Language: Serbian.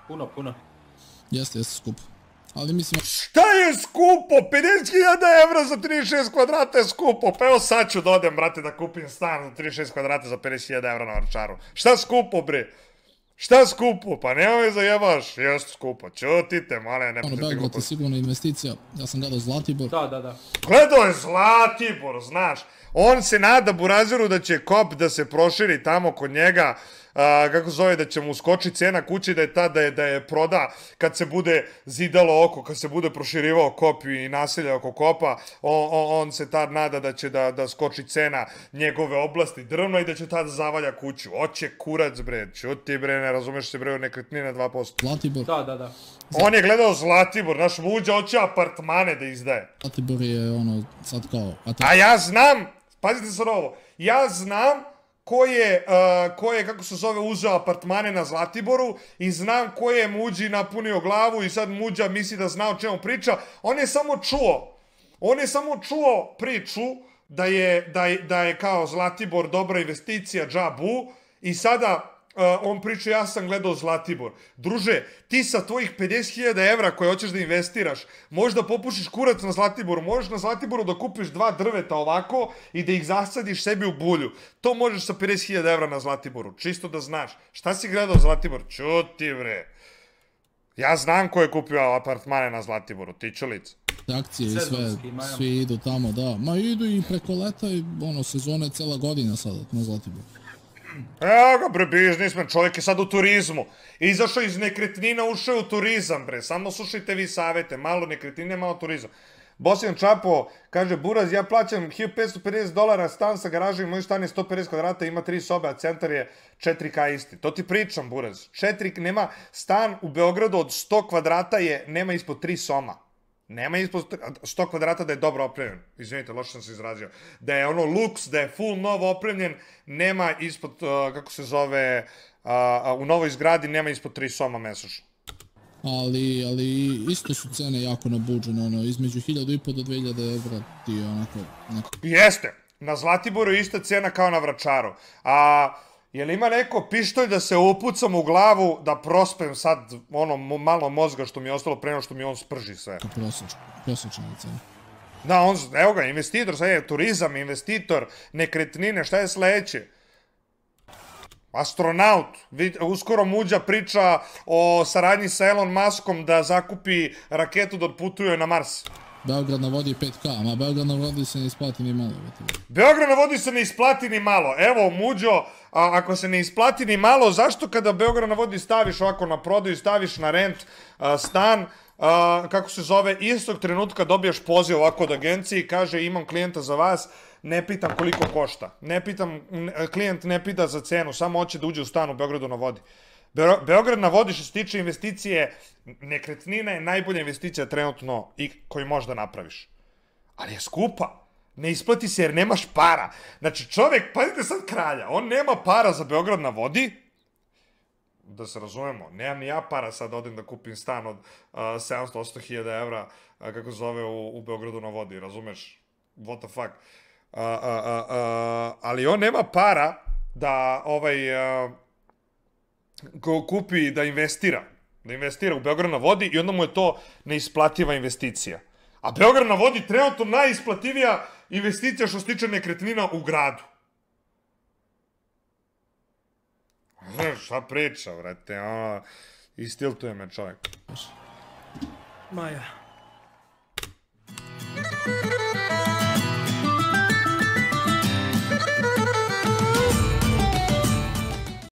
Puno. Jeste skupo. Ali mislim... Šta je skupo? 50.000 evra za 36 kvadrata je skupo. Pa evo sad ću da odem, brate, da kupim stan za 36 kvadrata za 50.000 evra na Vračaru. Šta skupo, bre? Šta skupo? Pa nema me zajebaš. Jeste skupo. Ćutite, male, ne pričate Beograd je sigurno investicija. Ja sam gledao Zlatibor. Da. Gledao je Zlatibor, znaš. On se nada Burazeru da će Kop da se proširi tamo kod njega, kako zove, da će mu skoči cena kuće, da je proda kad se bude zidalo oko, kad se bude proširivao Kop i naselja oko Kopa, on se tad nada da će da skoči cena njegove oblasti drvna i da će tad zavalja kuću. Oće kurac, bre, čuti, bre, ne razumeš se, bre, nekretnine 2%. Zlatibor. Da. On je gledao Zlatibor, naš muđa hoće apartmane da izdaje. Zlatibor je ono, sad kao... A ja znam, pazite sad ovo, ja znam ko je, kako se zove, uzeo apartmane na Zlatiboru i znam ko je muđi napunio glavu i sad muđa misli da zna o čemu priča. On je samo čuo priču da je kao Zlatibor dobra investicija, džabu, i sada on priča ja sam gledao Zlatibor. Druže, ti sa tvojih 50.000 evra koje hoćeš da investiraš, možda popušiš kurac na Zlatiboru, možeš na Zlatiboru da kupiš 2 drveta ovako i da ih zasadiš sebi u bulju. To možeš sa 50.000 evra na Zlatiboru, čisto da znaš. Šta si gledao Zlatibor? Ćuti, bre. Ja znam ko je kupio apartmane na Zlatiboru, tičulic. Akcije i sve, svi idu tamo, da. Ma idu i preko leta i sezone cela godina sada na Zlatiboru. Evo ga, bre, biznismen, čovjek je sad u turizmu. Izašao iz nekretnina, ušao u turizam, bre. Samo slušajte vi savete, malo nekretnine, malo turizam. Bosjan Čapo kaže, Buraz, ja plaćam $1.550 stan sa garažom, moj stan je 150 kvadrata, ima 3 sobe, a centar je 4K isti. To ti pričam, Buraz. Nema stan u Beogradu od 100 kvadrata nema ispod 3 soma. Nema ispod 100 kvadrata da je dobro opremljen. Izvinite, loše sam se izrazio. Da je ono luks, da je full novo opremljen, nema ispod, kako se zove, u novoj zgradi nema ispod 3 soma mesečno. Ali isto su cene jako nabuđene, između 1.500 do 2.000 evra ti je onako... Jeste, na Zlatiboru je ista cena kao na Vračaru. Je li ima neko pištolj da se upucam u glavu da prospem sad ono malo mozga što mi je ostalo pre nego što mi on sprži sve? Prosječna cena. Da, evo ga, investitor, sad je turizam, investitor, nekretnine, šta je sledeće? Astronaut, uskoro muđa priča o saradnji sa Elon Muskom da zakupi raketu da odputuje na Mars. Beograd na vodi 5K, a Beograd na vodi se ne isplati ni malo. Beograd na vodi se ne isplati ni malo. Evo, muđo, ako se ne isplati ni malo, zašto kada Beograd na vodi staviš ovako na prodaju, staviš na rent stan, kako se zove, istog trenutka dobiješ poziv ovako od agencije i kaže imam klijenta za vas, ne pitam koliko košta. Klijent ne pita za cenu, samo hoće da uđe u stan u Beogradu na vodi. Beograd na vodi što se tiče investicije, nekretnina je najbolja investicija trenutno koju možeš da napraviš. Ali je skupa. Ne isplati se jer nemaš para. Znači čovjek, pazite sad kralja, on nema para za Beograd na vodi, da se razumemo, nemam ni ja para sad da odem da kupim stan od 700-800.000 evra, kako zove, u Beogradu na vodi, razumeš? What the fuck? Ali on nema para da kupi, da investira u Beograd na vodi i onda mu je to neisplativa investicija. A Beograd na vodi trenutno najisplativija investicija što se tiče nekretnina u gradu. Šta priča, vrate, istiltuje me čovjek. Maja.